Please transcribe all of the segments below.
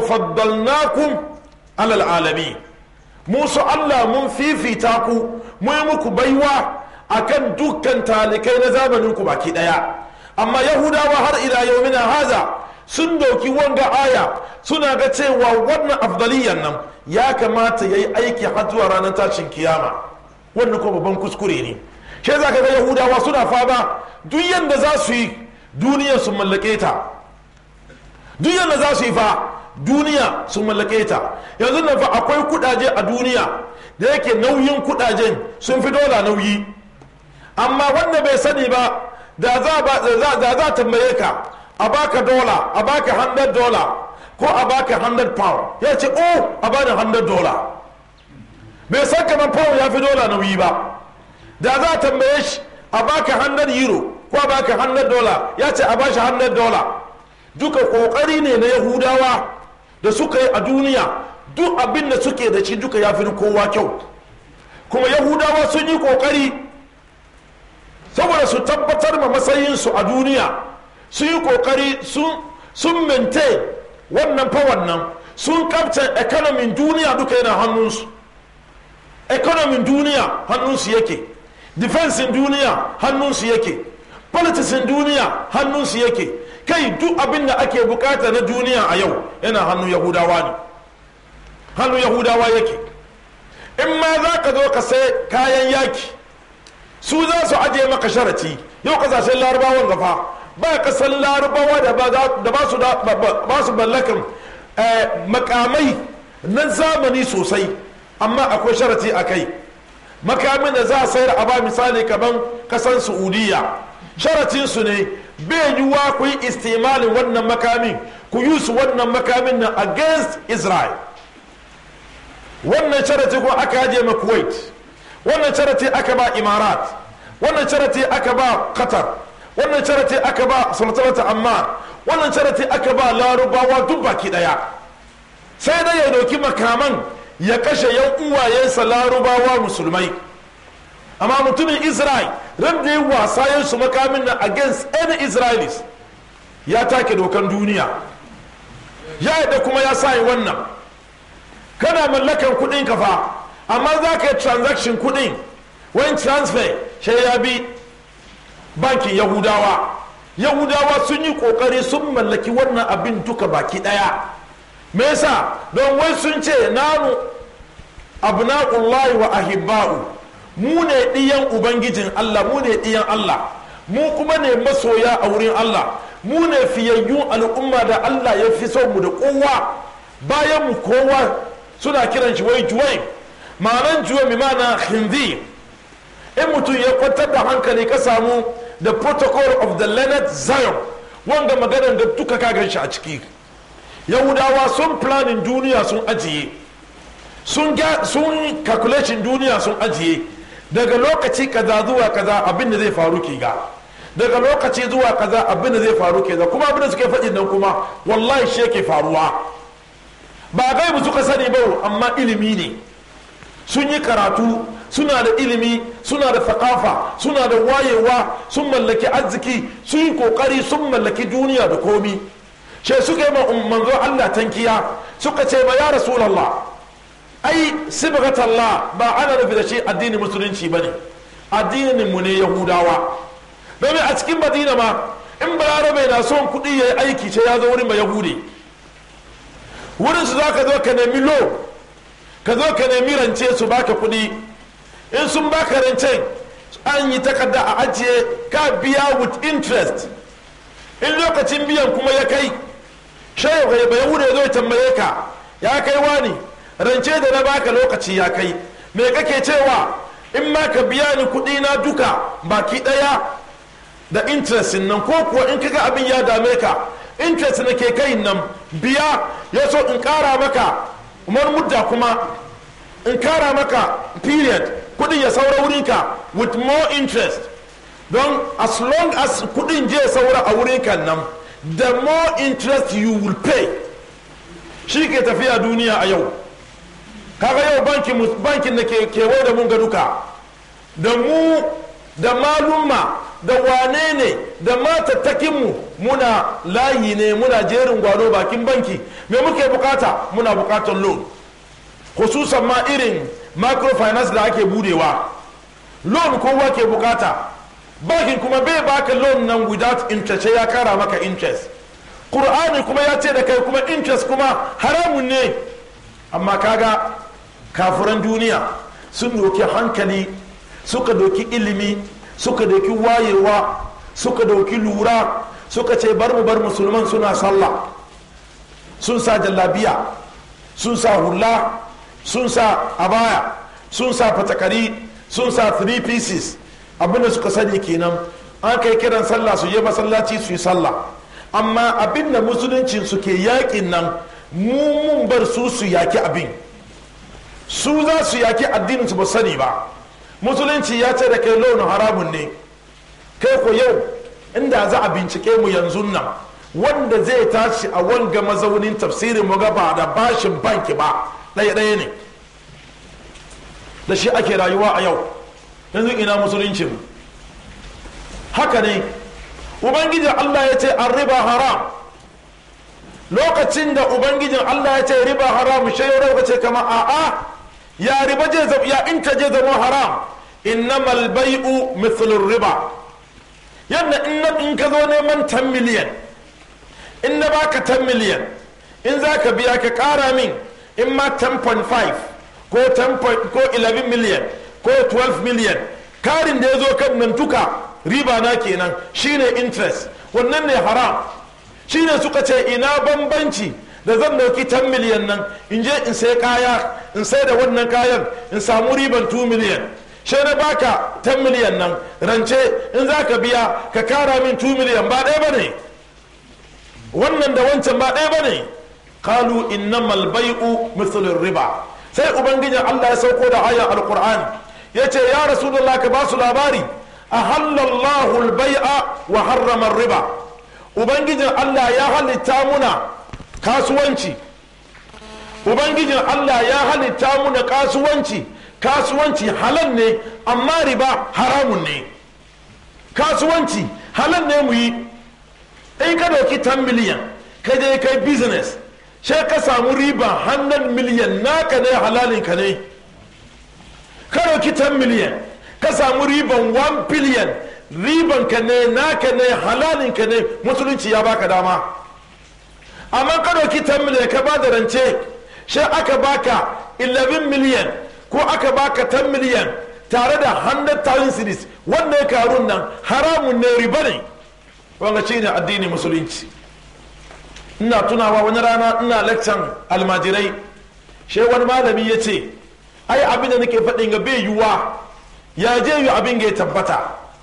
wa faddalnakum alal alamin, musu Allah mun fifita ku, mu yi muku baiwa akan dukkan talikai na zamanin ku baki daya. Amma yahudawa har ila yaumina haza sun doki wanga aya suna ga cewa wannan afdaliyan nan ya kamata yayi aiki har zuwa ranar tashin kiyama. Wannan ko babban kuskure ne. Shi za ka ga yahudawa suna fama duk yanda za su yi duniyar su mallake ta, duk yanda za su yi fa duniya su mallake ta. Yanzu nan fa akwai kudaje a duniya da yake nauyin kudajen sun fi dola nauyi, amma wanda bai sani ba da za tambaye ka a baka dola, a baka $100 ko a baka £100, ya ce oh a bani $100. bai san kamar pound ya fi dola nauyi ba. Da za tambaye shi a baka €100 ko a baka $100, ya ce a bashi $100. duka kokari ne na yahudawa da suka yi a duniya, duk abin da suke da shi duka ya fi kowa kyau. Kuma yahudawa sun yi kokari saboda su tabbatar ma matsayinsu a duniya, sun yi kokari sun maintain wannan fa wannan, sun captain economy duniya duka yana hannunsu. Economy duniya hannunsu yake, defense duniya hannunsu yake, politics duniya hannunsu yake, kai duk abin da ake bukata na duniya a yau yana hannun yahudawa ne, hannun yahudawa yake. In ma za ka zo ka sai kayan yaki, su za su ajiye maka sharati. Yau kasashen larabawan gafa ba kasan larabawa da ba su mallakan makamai na zamani sosai, amma akwai sharati a kai. Makamin da za a sayar a ba misali kaman kasan Saudiya, sharatinsu ne bai yiwuwa ku yi istimalin wannan makamin, ku yi su wannan makamin na against Israel. Wannan sharati ko aka ajiye ma Kuwait, wannan sharati aka ba Imarat, wannan sharati aka ba Qatar, wannan sharati aka ba sultanata Amman, wannan sharati aka ba Larubawa duk baki daya. Sai dai ya doki makaman ya kashe yan uwayensa Larubawa musulmai. Amma mutumin Israel ran da ya wasa yin su makamin na against any Israelis ya take dokan duniya, ya yadda kuma ya sa yi wannan. Kana mallakan kudin kafa, amma za ka yi transaction kudin wani transfer shi ya bi bankin yahudawa sun yi kokari sun mallaki wannan abin duka baki daya. Me yasa? Don wai sun ce nanu abna'ullahi wa ahibba'u, mu ne diyan ubangijin Allah, mu ne diyan Allah, mu kuma ne masoya a wurin Allah, mu ne fiyayyun al'umma da Allah ya fi son mu da kowa. Bayan mu kowa suna kiran shi wai juwai, ma'anan juwai mai ma'ana khinzir. In mutum ya kwantar da hankali ka samu the protocol of the learned Zion, wanga maganar da duka ka gan shi a ciki. Yahudawa sun planin duniya sun ajiye, sun calculation duniya sun ajiye, daga lokaci kaza zuwa kaza abin da zai faru ke ga, daga lokaci zuwa kaza abin da zai faru ke ga, kuma abin da suke faɗin nan kuma wallahi shi yake faruwa. Ba gaibu suka sani ba, amma ilimi ne. Sun yi karatu, suna da ilimi, suna da thakafa, suna da wayewa, sun mallaki arziki, sun yi kokari sun mallaki duniya da komi. She suka yi manzo Allah tankiya, suka ce ma ya Rasulallah, ai sibghatallah ba ana nufi da shi addinin musulunci bane, addinin mu ne Yahudawa. Domin a cikin Madina ma in balarabe na son kuɗi ya yi aiki ce ya zo wurin ba Yahudi. Wurin su za ka zo ka nemi lo, ka zo ka nemi rance su baka kuɗi. In sun baka rancen an yi takarda a ajiye ka biya with interest. In lokacin biyan kuma ya kai, shayo ba Yahudi ya zo ya tambaye ka, ya kai wani rance da na baka lokaci ya kai, me kake cewa? In ma ka biya ni kuɗi na duka baki ɗaya da interest nan, ko kuwa in kaga abin ya dame ka interest na ke kai nan biya, ya so in ƙara maka umar mudda kuma in ƙara maka period kuɗin ya saura wurinka with more interest. Don as long as kuɗin je saura a wurinka nan, the more interest you will pay. Shi ke tafiya duniya a yau. Kaga yau bankin da ke kewaye da mun ga duka, da mu da malumma da wane ne da matattakinmu muna layi ne, muna jerin gwano bakin banki, me muke bukata? Muna bukatar loan, khususan ma irin microfinance da ake budewa. Loan kowa ke bukata, bankin kuma bai baka loan nan without interest, ya kara maka interest. Qur'ani kuma ya ce da kai kuma interest kuma haramun ne. Amma kaga kafiran duniya sun doki hankali, suka doki ilimi, suka doki wayewa, suka doki lura, suka ce bar musulman suna sallah, sun sa jallabiya, sun sa hula, sun sa abaya, sun sa fatakari, sun sa 3 pieces. Abinda suka sani kenan, an kai kiran sallah su je masallaci su yi sallah. Amma abinda musuluncin su ke yakin nan, mun bar su yaki abin, su za su yaki addinin su ba sani ba. Musulunci ya ce da kai launin haramun ne, kai ko yau inda za a bincike mu yanzu nan, wanda zai tashi a wanga mazaunin tafsirin mu gaba da bashin banki ba ɗaya ne, da shi ake rayuwa a yau. Yanzu ina musulunci mu? Haka ne ubangijin Allah ya ce an riba haram. Lokacin da ubangijin Allah ya ce riba haram, shi ya ce kama a'a, ya riba ya inta je zama haram. Innamal bai'u mithlur riba. Yadda in ka zo neman 10 miliyan, in na baka 10 miliyan, in za ka biya ka kara min in ma 10.5 ko 11 miliyan ko 12 miliyan, karin da ya zo kan nan duka riba na kenan, shine interest. Wannan ne haram. Shine suka ce ina bambanci da zan dauki 10 miliyan nan in je in sai kaya, in sai da wannan kayan in samu riban 2 miliyan, shi na baka 10 miliyan nan rance, in za ka biya ka kara min 2 miliyan, ba ɗaya ba ne. Wannan da wancan ba ɗaya ba ne. Kalu innamal bai'u mithlur riba. Sai ubangijin Allah ya sauko da ayan alqur'ani ya ce ya rasulullah ka ba su labari, ahallallahu albai'a wa harrama riba. Ubangijin Allah ya halitta muna kasuwanci, ubangijin Allah ya halitta muna kasuwanci halal ne, amma riba haramun ne. Kasuwanci halal ne mu yi. In ka dauki 10 miliyan ka je kai business, sai ka samu riba 100 miliyan, naka ne, halalinka ne. Ka dauki 10 miliyan ka samu riban 1 billion, riban ka ne, naka ne, halalinka ne, musulunci ya baka dama. Amma ka dauki 10 miliyan ka ba da rance, sai aka baka 11 miliyan ko aka baka 10 miliyan tare da 100,000 cedis, wanda ya karun nan haramun ne, riba ne. Wanga shi ne addini musulunci. Ina tunawa wani rana ina leccan almajirai, shi wani malami ya ce ai abin da nake faɗin ga bai yiwuwa, ya je yi abin ga ya tabbata.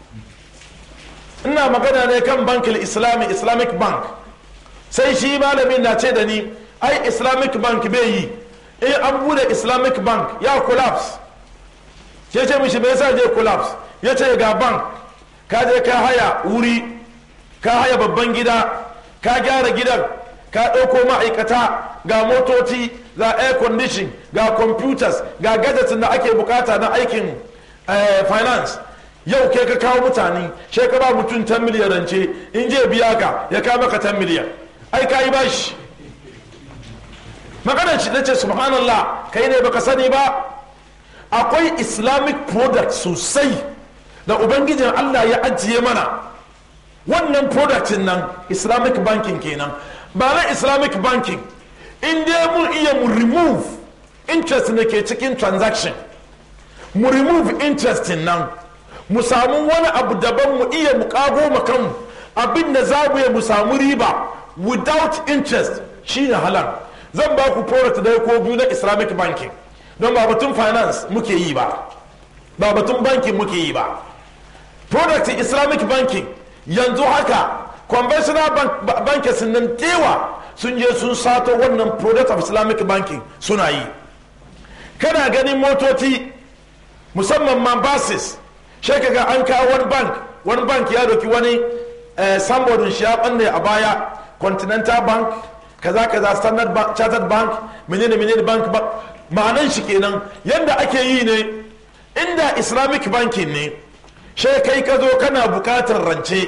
Ina magana ne kan bankin islamic bank, sai shi malamin na ce da ni ai islamic bank bai yi, in an bude islamic bank ya collapse. Ya ce mishi bai sa je collapse, ya ce ga bank ka je ka haya wuri, ka haya babban gida, ka gyara gidan, ka ɗauko ma'aikata, ga motoci, ga air condition, ga computers, ga gadgets da ake bukata na aikin finance. Yau ke ka kawo mutane, she ka ba mutum 10 miliyan rance, in je biya ka ya kawo maka 10 miliyan, ai ka yi bashi. Maganar shi nace subhanallah, kai ne baka sani ba. Akwai islamic product sosai da ubangijin Allah ya ajiye mana. Wannan productin nan islamic banking kenan. Ba na islamic banking, in dai mun iya mu remove interest da ke cikin transaction, mu remove interest nan, mu samu wani abu daban, mu iya mu kago makan abin da za mu samu riba without interest, shine halal. Zan ba ku product da ko biyu na islamic banking, don ba batun finance muke yi ba, ba batun banking muke yi ba. Product islamic banking yanzu haka conventional bankers nan tewa sun je sun sato wannan product of islamic banking suna yi. Kana ganin motoci musamman ma buses, sai kaga an kawo wani bank ya doki wani sambodin shi ya banne a baya, continental bank kaza standard bank, chartered bank, menene bank. Ma'anan shi kenan yanda ake yi ne. Inda islamic banking ne, sai kai ka zo kana bukatar rance,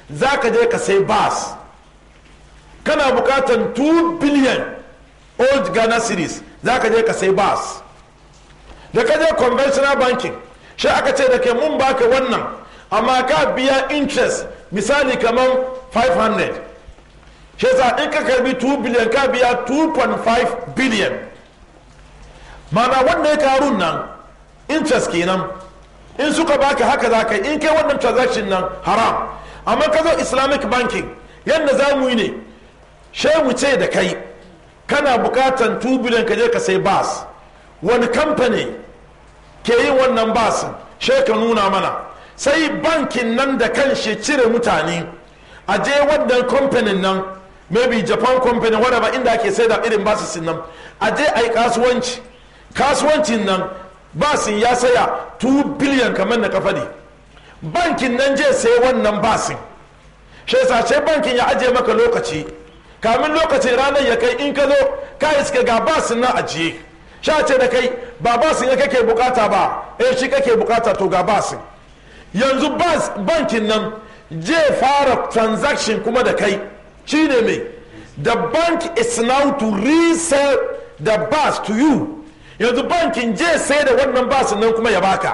za ka je ka sai bas, kana bukatan 2 billion old Ghana cedis, za ka je ka sai bas. Da ka je conventional banking shi aka ce da ke mun baka wannan amma ka biya interest misali kamar 500, shi yasa in ka karbi 2 billion ka biya 2.5 billion, mana wanda ya karun nan interest kenan. In suka baka haka za ka yi, in kai wannan transaction nan haram. Amma ka zo islamic banking yadda za mu yi ne, shi mu ce da kai kana bukatan 2 billion ka je ka sai bas, wani kamfani ke yin wannan basin shi ka nuna mana, sai bankin nan da kan shi cire mutane a je wannan kamfanin nan, maybe Japan company wadda inda ake sai da irin basin nan, a je a yi kasuwancin nan basin ya saya 2 billion kamar na kafadi, bankin nan je sai wannan basin, shi yasa bankin ya ajiye maka lokaci, kamin lokacin ranar ya kai in ka zo ka iska ga basin nan ajiye, sha ce da kai ba basin ya kake bukata ba, shi kake bukata to ga basin. Yanzu bankin nan je fara transaction kuma da kai, shi ne mai, the bank is now to resell the bus to you. Yanzu bankin je sai da wannan basin nan kuma ya baka,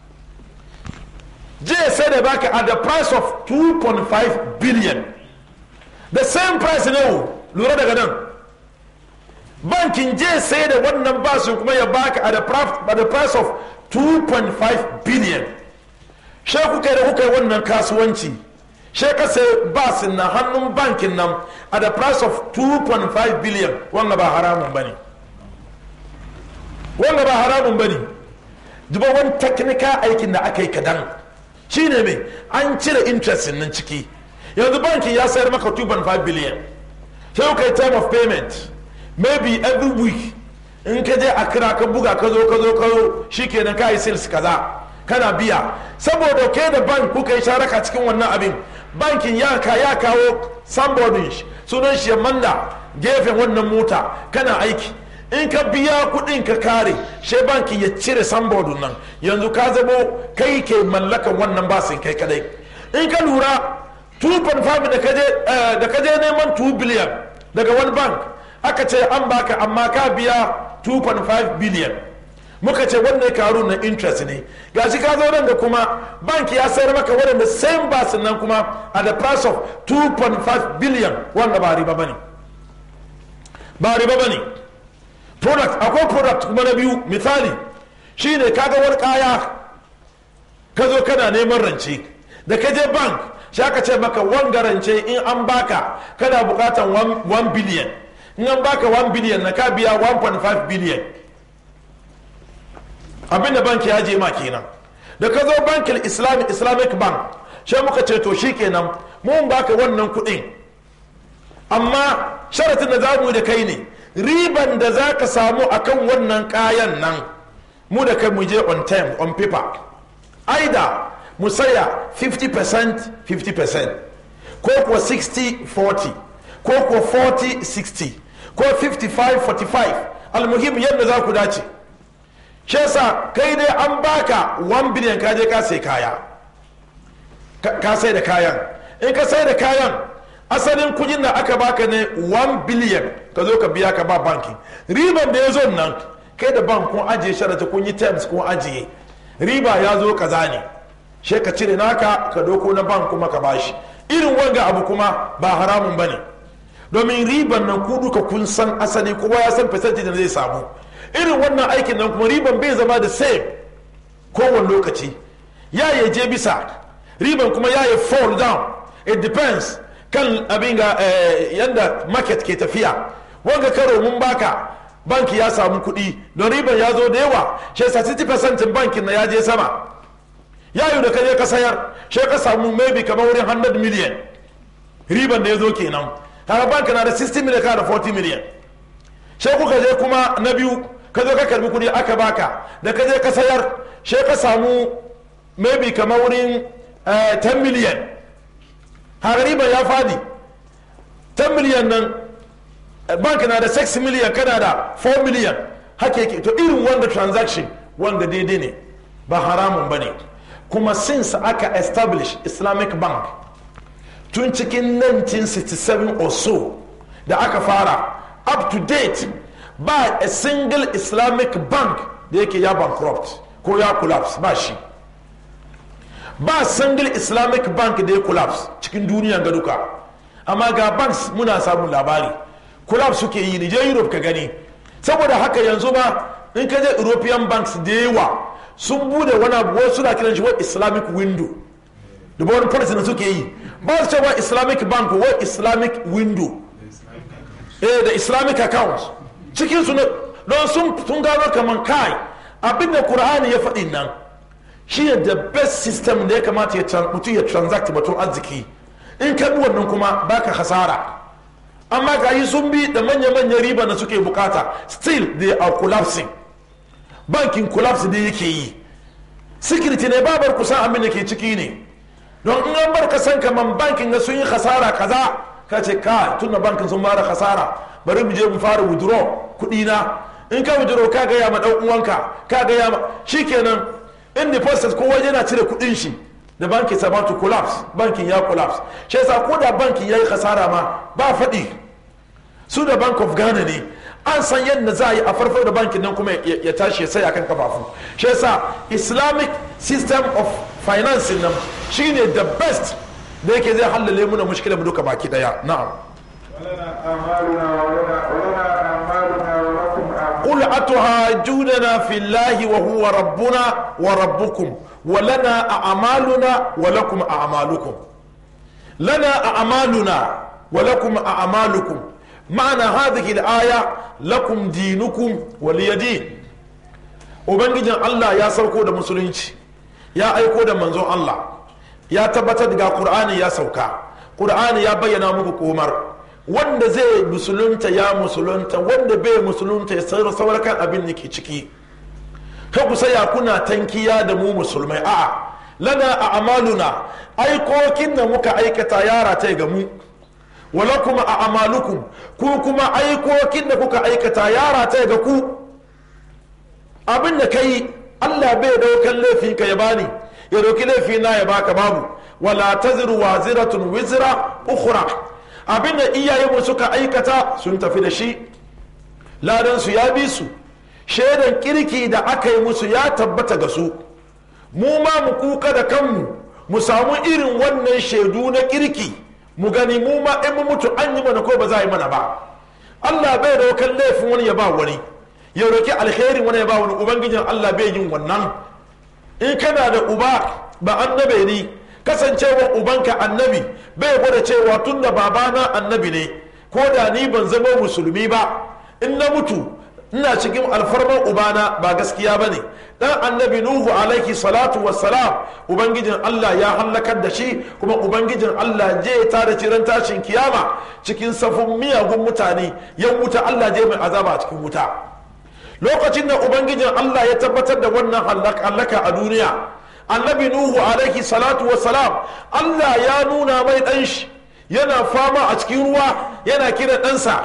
je sai da baka at the price of 2.5 billion, the same price ne. Lura daga nan, bankin je sai da wannan basin kuma ya baka at the price of 2.5 billion. She kuka yi da kuka yi wannan kasuwanci, she ka sai basin na hannun bankin nan at the price of 2.5 billion. Wanga ba haramun bane, wanga ba haramun bane. Duba wani technical aikin da aka yi kadan shine mai, an cire interest nan ciki. Yanzu bankin ya sayar maka 2.5 billion, sai kuka yi time of payment maybe every week. In ka je a kira ka buga ka zo shikenan ka yi sales kaza kana biya, saboda ke da bank kuka yi sharaka cikin wannan abin, bankin ya kawo somebody sunan shi ya manda gefen wannan mota kana aiki, in ka biya kudin ka kare, she bankin ya cire somebody nan, yanzu ka zamo kai ke mallakan wannan basin kai kadai. In ka lura 2.5 da kaje neman 2 billion daga wani bank, aka ce an baka amma ka biya 2.5 billion, muka ce wannan karu na interest ne, gashi ka zo nan da kuma banki ya sayar maka waɗanda same basin nan kuma at the price of 2.5 billion. wanda ba riba bane, ba riba bane. Product, akwai product kuma na biyu, misali shine kaga wani kaya ka zo kana neman rance, da ka je bank shaka ce maka wanga rance in an baka kana bukatan 1 billion, in an baka 1 billion na ka biya 1.5 billion. Abinda banki ya je ma kenan. Da ka zo bankin islamic bank, shi muka ce to shi kenan mun baka wannan kudin, amma sharatin da za mu da kai ne, riban da za ka samu akan wannan kayan nan mu da kai mu je on time on paper, aida mu saya 50% 50%, ko kuwa 60-40, ko kuwa 40-60, ko 55-45, almuhim yadda za ku dace. Shi yasa kai dai an baka 1 billion ka je ka sai kaya, ka sai da kayan, in ka sai da kayan asalin kudin da aka baka ne 1 billion, ka zo ka biya ka ba bankin, riban da ya zo nan kai da bank kun ajiye sharata, kun yi terms kun ajiye, riba ya zo kaza ne, she ka cire naka ka doko na bank kuma ka bashi. Irin wanga abu kuma ba haramun bane, domin riban nan ku duka kun san asali, kowa ya san percentage da zai samu. Irin wannan aikin nan kuma riban bai zama da same kowane lokaci, ya je bisa, riban kuma ya fall down, it depends kan abin ga yanda market ke tafiya. Wanga karo mun baka banki ya samu kuɗi don riban ya zo da yawa, shi 60% bankin na ya je sama, yayu da kaje ka sayar shi ka samu maybe kamar wurin 100 million riban da ya zo kenan, kaga banka na da 60 million ka da 40 million. Shi kuka je kuma na biyu ka zo ka karbi kuɗi aka baka, da kaje ka sayar shi ka samu maybe kamar wurin 10 million, haka riban ya fadi 10 million nan, bank na da 6 million kana da 4 million, haka yake. To irin wanda transaction wanda daidai ne, ba haramun bane. Kuma since aka establish Islamic bank tun cikin 1967 or so da aka fara up to date ba a single islamic bank da yake ya bankrupt ko ya collapse ba shi, ba single islamic bank da ya collapse cikin duniyan ga duka. amma ga banks muna samun labari collapse suke yi ne, je Europe ka gani. saboda haka yanzu ba in ka je European banks da yawa sun bude wani abu wasu na kiran shi wa islamic window da wani policy da suke yi, ba su cewa islamic bank wa islamic window da islamic account cikin su don sun gano kaman kai abinda Qur'ani ya faɗi nan shi ne the best system da ya kamata mutum ya transact batun arziki. in ka bi wannan kuma baka hasara, amma ga yi sun bi da manya-manyan riba da suke bukata, still they are collapsing. bankin collapse da yake yi, security ne babar kusan abin da ke ciki ne. don in an bar kasan kaman bankin ga sun yi hasara kaza ka ce ka tunda bankin sun mara hasara bari mu je mu fara withdraw kudi na. in ka withdraw ka gaya ma dan uwanka ka gaya ma shikenan in deposit kowa yana cire kudin shi da bankin sa to collapse, bankin ya collapse. shi yasa ko da bankin yayi hasara ma ba faɗi, su da Bank of Ghana ne an san yadda za a yi a farfar da bankin nan kuma ya tashi ya sai akan kafafu. shi yasa Islamic system of financing nan shine the best da yake zai hallale muna mushkilar mu duka baki daya. na'am قل أتهاجوننا في الله وهو ربنا وربكم ولنا أعمالنا ولكم أعمالكم. لنا أعمالنا ولكم أعمالكم، معنى هذه الآية لكم دينكم ولي دين. وبنجي الله يا سوكو دا مسلمين يا أيكو دا منزو الله يا تبتد دا قرآن يا سوكا قرآن يا بينا مكو عمر wanda zai musulunta ya musulunta, wanda bai musulunta ya saurar kan abin da ke ciki. ka ku saya kuna tankiya da mu musulmai, a'a lana a amaluna aikokin da muka aikata yara ta ga mu, wala kuma a amalukum ku kuma aikokin da kuka aikata yara ta ga ku. abin da kai Allah bai daukan laifin ka ya bani ya dauki laifi na ya baka, babu. wala taziru waziratun wizra ukhra, abin da iyayenmu suka aikata sun tafi da shi, ladan su ya bi su, shaidan kirki da aka yi musu ya tabbata ga su. mu ma mu kuka da kanmu mu samu irin wannan shaidu na kirki, mu gani mu ma in mu mutu an yi mana ko ba za a yi mana ba. Allah bai daukan laifin wani ya ba wani, ya roki alkhairin wani ya ba wani. ubangijin Allah bai yin wannan. in kana da uba ba annabi ne, kasancewa ubanka annabi bai gwada cewa tun da babana annabi ne ko da ni ban zama musulmi ba in na mutu ina cikin alfarman ubana, ba gaskiya ba ne. dan annabi nuhu alaihi salatu wassalam ubangijin Allah ya hallakar da shi, kuma ubangijin Allah je ta da ciran tashin kiyama cikin safin miyagun mutane yan wuta. Allah je mai azaba cikin wuta. lokacin da ubangijin Allah ya tabbatar da wannan hallaka a duniya, annabi nuhu alaihi salatu wassalam Allah ya nuna mai dan shi yana fama a cikin ruwa, yana kira ɗansa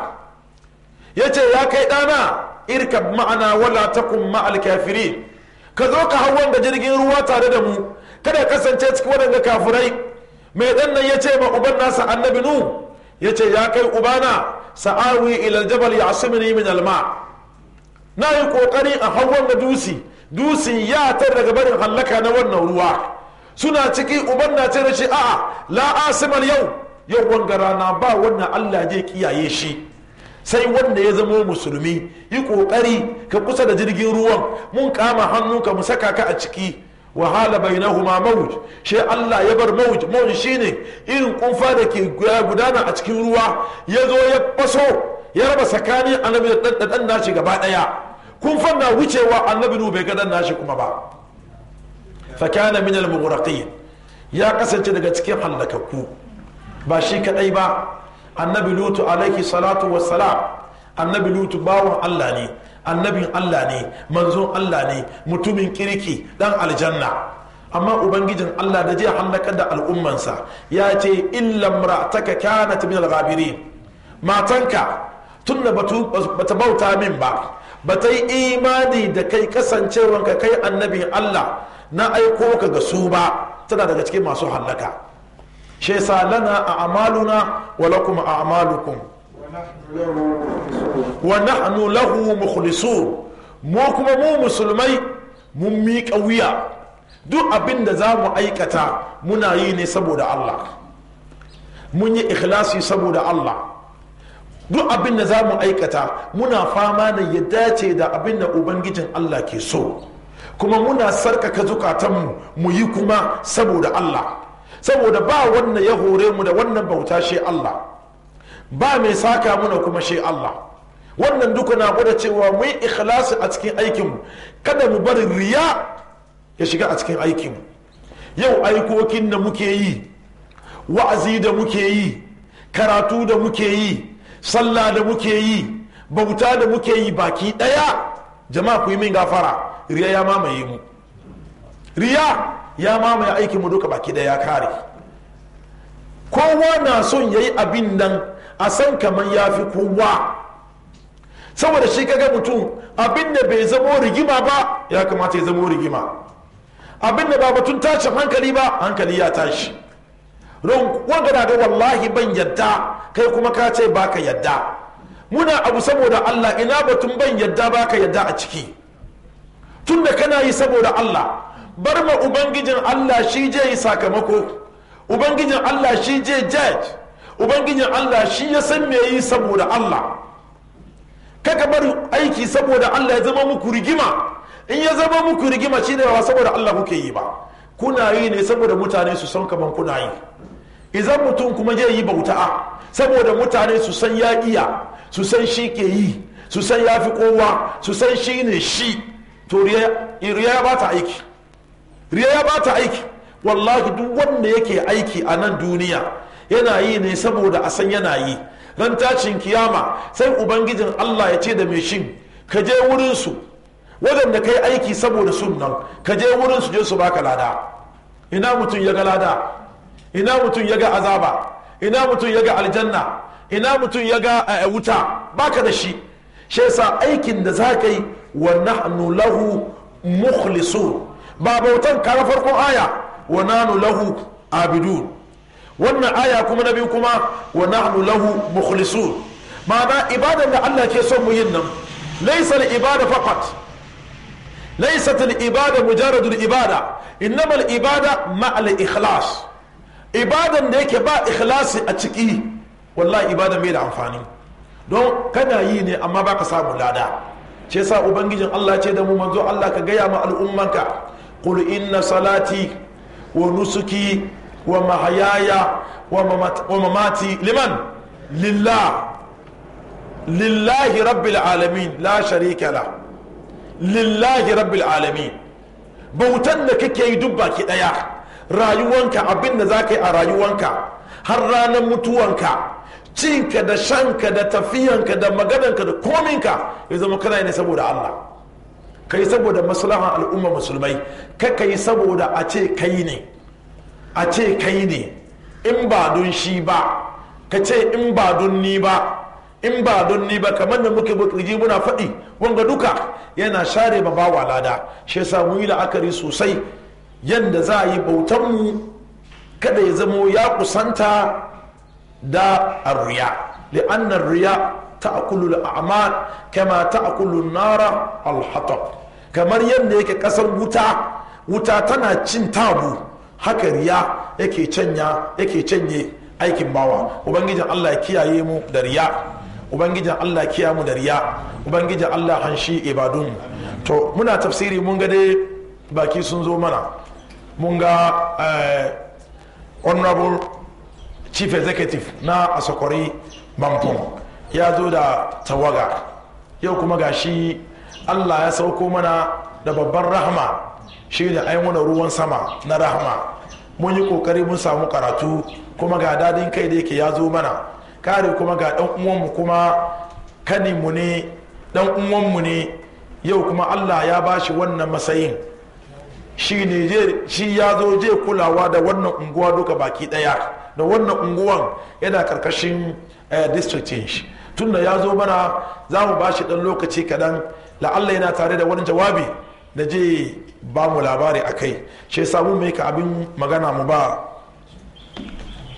ya ce ya kai ɗana irkab ma'ana wala takun ma'al kafirin, ka zo ka hau wanda jirgin ruwa tare da mu, kada kasance cikin waɗanda kafirai. mai ɗan nan ya ce ma uban nasa annabi nuhu, ya ce ya kai ubana sa'awi ilal jabal ya asimini min alma, na yi ƙoƙari a hau wanda dusi ya tar daga barin hallaka na wannan ruwa. suna ciki uban na ce da shi a'a la asimal yau wanga rana ba wannan Allah zai kiyaye shi sai wanda ya zama musulmi. yi kokari ka kusa da jirgin ruwan, mun kama hannunka mu saka ka a ciki. wahala bainahuma mawj, shi Allah ya bar mawj shine irin kunfa da ke gudana a cikin ruwa, ya zo ya faso ya raba tsakanin annabi da dan nashi gaba daya. kun fanna wucewa annabi nu bai gadan nashi kuma ba. fakana min al-mughraqin, ya kasance daga cikin halakakku. ba shi kadai ba, annabi lutu alaihi salatu wassalam, annabi lutu bawon Allah ne, annabin Allah ne, manzon Allah ne, mutumin kirki dan aljanna. amma ubangijin Allah da zai halakar da al'ummansa ya ce illa imra'ataka kanat min al-ghabirin, matanka tunda bata bauta min ba, bata yi imani da kai kasancewanka kai annabin Allah na aiko ka ga su ba, tana daga cikin masu hallaka. shi yasa lana a'maluna wa lakum a'malukum wa nahnu lahu mukhlisun. mu kuma mu musulmai mun miƙa wuya, duk abin da za mu aikata muna yi ne saboda Allah, mun yi ikhlasi saboda Allah. Duk abin da za mu aikata muna fama da ya dace da abin da ubangijin Allah ke so, kuma muna sarkaka zukatanmu mu yi kuma saboda Allah, saboda ba wannan ya hore mu da wannan bauta shi Allah, ba mai saka muna kuma shi Allah. Wannan duka na gwada cewa mu yi ikhlasi a cikin aikinmu, kada mu bari riya ya shiga a cikin aikinmu. Yau aikokin da muke yi, wa'azi da muke yi, karatu da muke yi, sallah da muke yi, bauta da muke yi baki daya, jama'a ku yi min gafara, riya ya mamaye mu. Riya ya mamaye aikinmu duka baki daya ya kare. Kowa na son ya yi abin nan a san kamar ya fi kowa, saboda shi kaga mutum abin da bai zamo rigima ba ya kamata ya zamo rigima, abin da ba batun tashin hankali ba hankali ya tashi. Don wanga na ga wallahi ban yadda, kai kuma ka ce baka yadda. Muna abu saboda Allah, ina batun ban yadda baka yadda a ciki. Tun da kana yi saboda Allah, bar ma ubangijin Allah shi je yi sakamako, ubangijin Allah shi je judge, ubangijin Allah shi ya san me yi saboda Allah. Kaka bar aiki saboda Allah ya zama muku rigima. In ya zama muku rigima shine ba saboda Allah kuke yi ba, kuna yi ne saboda mutane su san kaman kuna yi. Idan mutum kuma zai yi bauta saboda mutane su san ya iya, su san shi ke yi, su san ya fi kowa, su san shi ne shi, to riya ya bata aiki. Riya ya bata aiki. Wallahi duk wanda yake aiki a nan duniya yana yi ne saboda a san yana yi. Ran tashin kiyama sai ubangijin Allah ya ce da mai shin ka je wurinsu, waɗanda ka yi aiki saboda sunan, ka je wurinsu je su baka lada. Ina mutum ya ga lada, ina mutum ya ga azaba, ina mutum ya ga aljanna, ina mutum ya ga wuta, baka da shi. Shi yasa aikin da za ka yi wa nahnu lahu mukhlisun, ba bautan kara farkon aya wa nahnu lahu abidun, wannan aya kuma na biyu kuma wa nahnu lahu mukhlisun. ma'ana ibadan da Allah ke son mu yin nan laysa al-ibada faqat, laysat al-ibada mujarradul ibada, innama al-ibada ma'al ikhlas. Ibadan da yake ba ikhlasi a ciki, wallahi ibadan bai da amfani, don kana yi ne amma baka samu lada. ce sa ubangijin Allah ce da mu manzo Allah ka gaya ma al'ummanka, qul inna salati wa nusuki wa mahayaya wa mamati liman lillahi rabbil alamin la sharika la, lillahi rabbil alamin. Bautan da kake yi duk baki daya, rayuwanka, abin da za ka yi a rayuwanka har ranar mutuwanka, cinka da shanka da tafiyanka da magananka da kominka ya zama kana ne saboda Allah. Kai saboda maslahan al'umma musulmai, ka yi saboda a ce kai ne, a ce kai ne, in ba don shi ba, ka ce in ba don ni ba, in ba don ni ba, kamar da muke bukirji muna faɗi, wanga duka yana share ma bawa lada. Shi yasa mu yi la'akari sosai yadda za a yi bautanmu kada ya zamo ya kusanta da arriya, li'anna arriya ta'kulu al-a'mal kama ta'kulu an-nara al-hatab. Kamar yadda yake kasar wuta tana cin tabu, haka riya yake canye aikin bawa. Ubangijin Allah ya kiyaye mu da riya, ubangijin Allah ya kiyaye mu da riya, ubangijin Allah hanshi ibadun. To muna tafsiri mun ga dai baki sun zo mana, mun ga honorable chief executive na Asokori Mampong ya zo da tawaga yau, kuma ga shi Allah ya sauko mana da babban rahama, shi ne aimuna ruwan sama na rahama. Mun yi kokari mun samu karatu, kuma ga dadin kai da yake ya zo mana kare, kuma ga dan uwanmu kuma kaninmu ne, dan uwanmu ne yau, kuma Allah ya bashi wannan matsayin. Shi ya zo je kulawa da wannan unguwa duka baki daya, da wannan unguwan yana karkashin district shi. Tunda ya zo mana za mu bashi dan lokaci kadan, la'alla yana tare da wani jawabi da je ba mu labari a kai. Shi yasa mun mai ka abin magana mu ba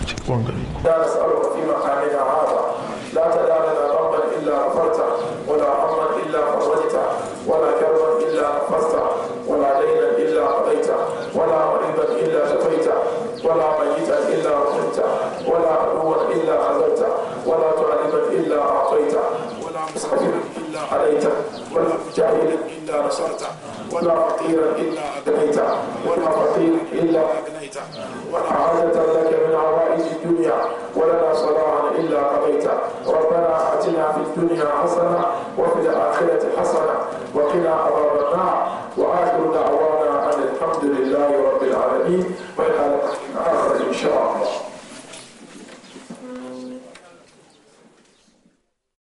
لا نسألك في مقامنا هذا لا تدع لنا ذنبا إلا غفرته ولا هما إلا فرجته ولا كربا إلا نفسته ولا دينا إلا قضيته ولا مريضا إلا شفيته ولا ميتا إلا رحمته ولا عدوا إلا عزلته ولا طالبا إلا أعطيته ولا مسافرا إلا عليته ولا مجاهدا إلا نصرته ولا فقيرا إلا أغنيته ولا فقيرا إلا أغنيته ولا حاجة لك من عوائد الدنيا ولنا صلاحا إلا قضيته ربنا آتنا في الدنيا حسنة وفي الآخرة حسنة وقنا عذاب النار وآخر دعوانا أن الحمد لله رب العالمين